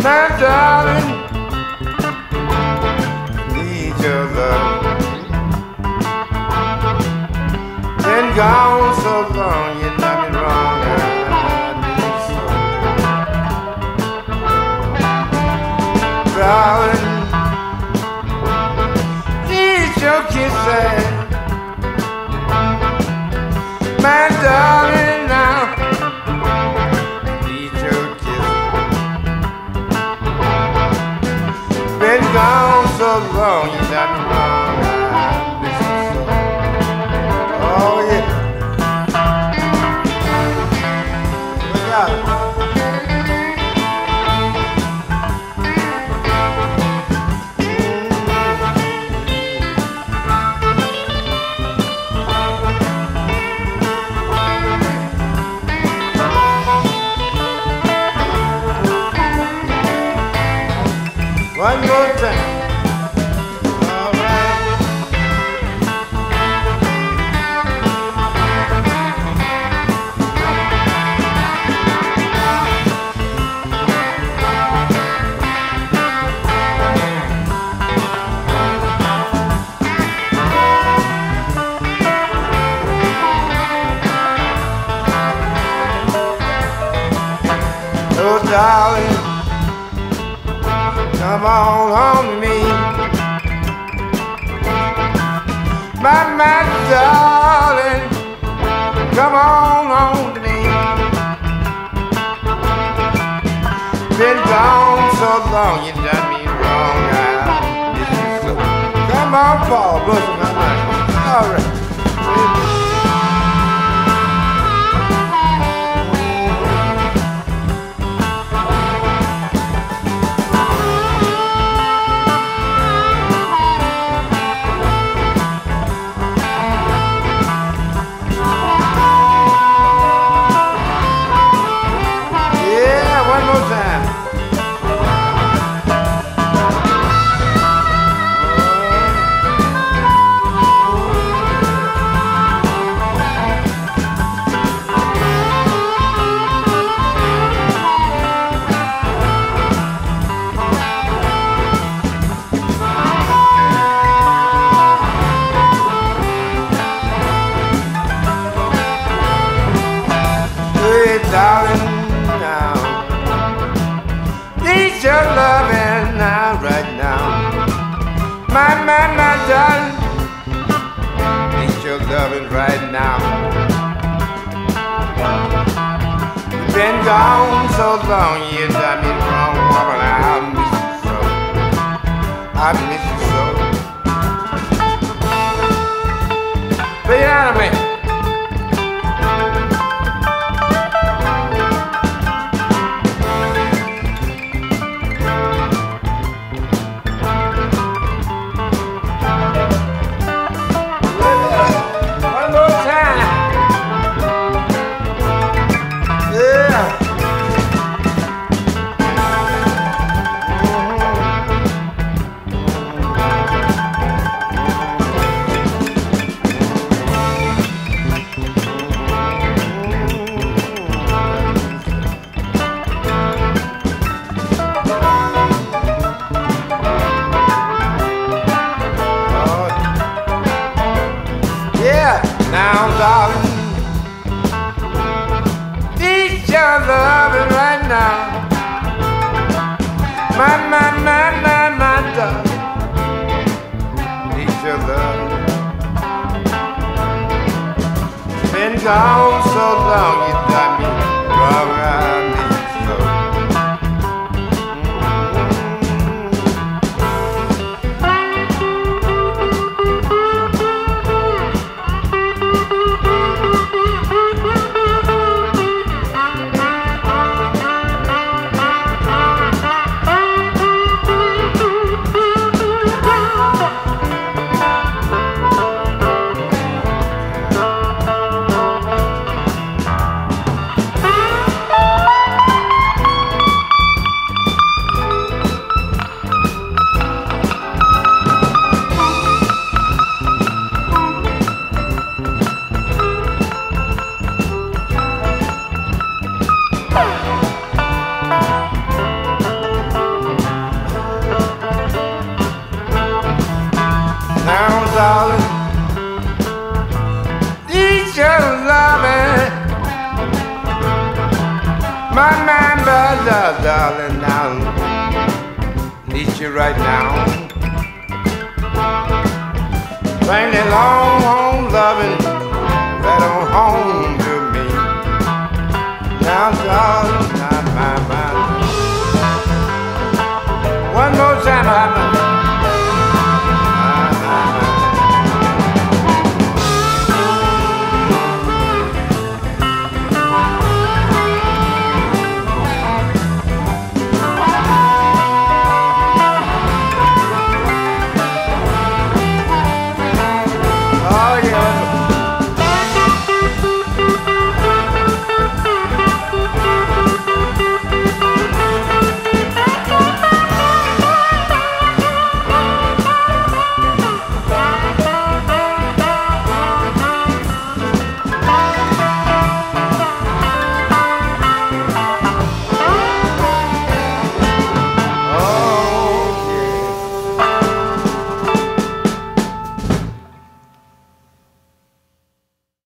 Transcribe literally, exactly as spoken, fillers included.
my darling, need your love. Been gone so long, you done me wrong. I need so, darling, need your kisses, my darling. Now need your kisses. Been gone so long, you done me wrong. I miss you so. Oh yeah. Look out. One more time. All right. Oh, darling, come on home to me, my, my darling, come on home to me. Been gone so long, you done me wrong. I miss you so. Come on, Paul, blow some harmonica. All right. Darling, now need your loving now, right now. My, my, my darling, need your loving right now. You've been gone so long, you done me wrong, woman. I miss you so. I miss you so. Play it out of me. Now, darling, need your loving right now. My, my, my, my, my darling, need your love. Been gone so long, you got me wrong. I miss you so. Yeah, darling, now need you right now. Bring that long home loving right on home to me. Now, darling.